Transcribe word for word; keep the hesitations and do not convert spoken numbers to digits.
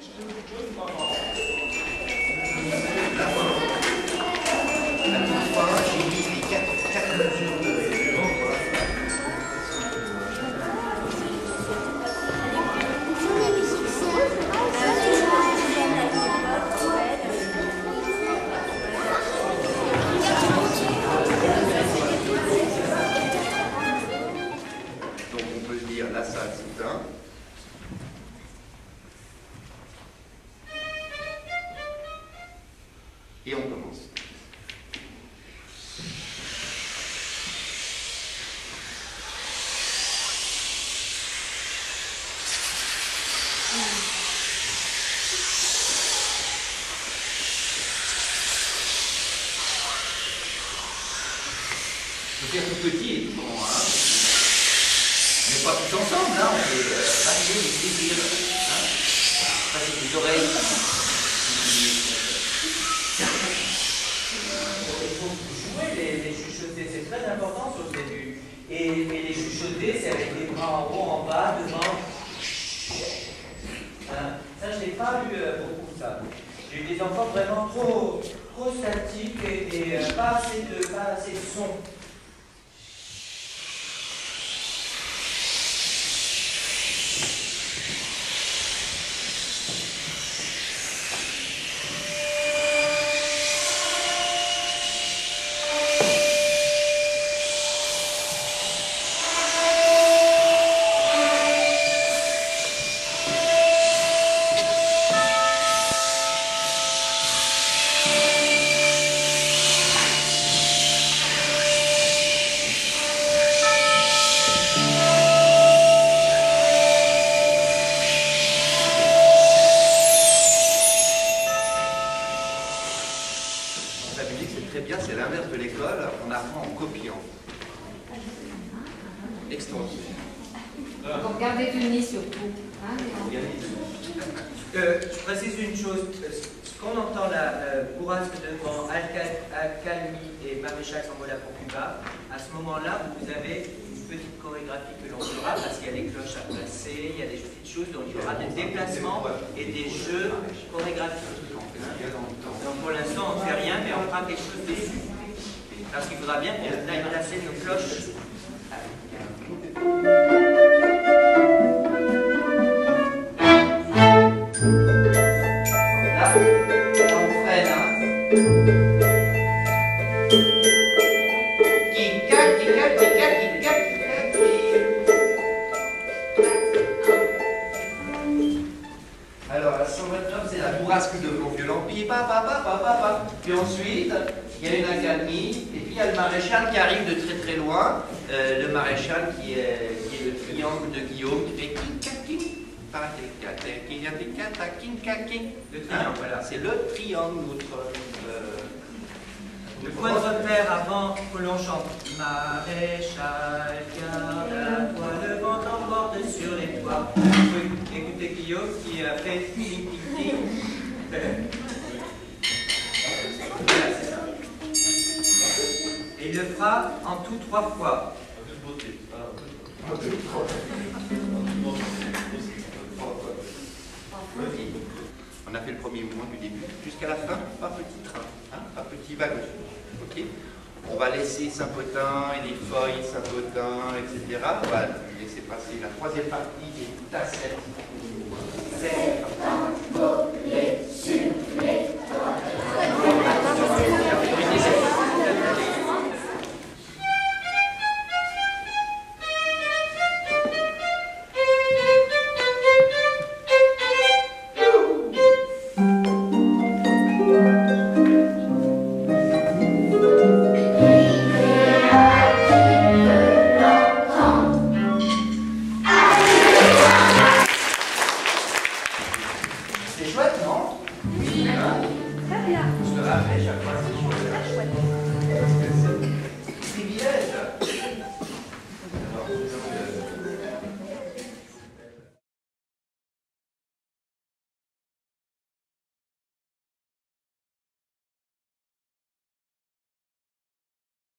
Et on commence. On peut faire tout petit et tout grand, hein. Mais pas tous ensemble, hein. On peut euh, passer les plaisirs, hein. Passer les oreilles. Les, les chuchoter, c'est très important sur le début. Et, et les chuchoter, c'est avec les bras en haut, en bas, devant. Hein. Ça, je n'ai pas eu euh, beaucoup ça. J'ai eu des enfants vraiment trop, trop statiques et, et euh, pas, assez de, pas assez de son. Très bien, c'est l'inverse de l'école, on apprend en copiant. Extraordinaire. Donc gardez du nez surtout. Hein, euh, je précise une chose, ce qu'on entend là, euh, bourrasque de vent, accalmie et maréchal s'envola pour Cuba, à ce moment-là, vous avez une petite chorégraphie que l'on fera parce qu'il y a des cloches à placer, il y a des petites choses, donc il y aura des déplacements et des jeux chorégraphiques. Donc pour l'instant, on ne fait rien, mais on fera quelque chose dessus. Parce qu'il faudra bien qu'on aille placer nos cloches. Là, on freine, hein. Kika, kika, kika, kika, kika, alors, la cent vingt-neuf, c'est la bourrasque de vent violent. Puis, pa, pa, pa, pa, pa, pa. Puis ensuite, il y a une accalmie. Et puis, il y a le maréchal qui arrive de très très loin. Euh, le maréchal qui est, qui est le triangle de Guillaume qui fait king, le triangle, voilà. C'est le triangle, notre. Euh, le point de repère avant que l'on chante. Maréchal, garde à toi, le vent t'emporte sur les toits. Vous pouvez écouter Guillaume qui a fait ting ting ting. Voilà, c'est ça. Et il le fera en tout trois fois. On a fait le premier mouvement du début jusqu'à la fin, pas petit train, hein, pas petit wagon. Ok. On va laisser Saint-Potin et les feuilles Saint-Potin, et cetera. On va laisser passer la troisième partie des tassettes. C'est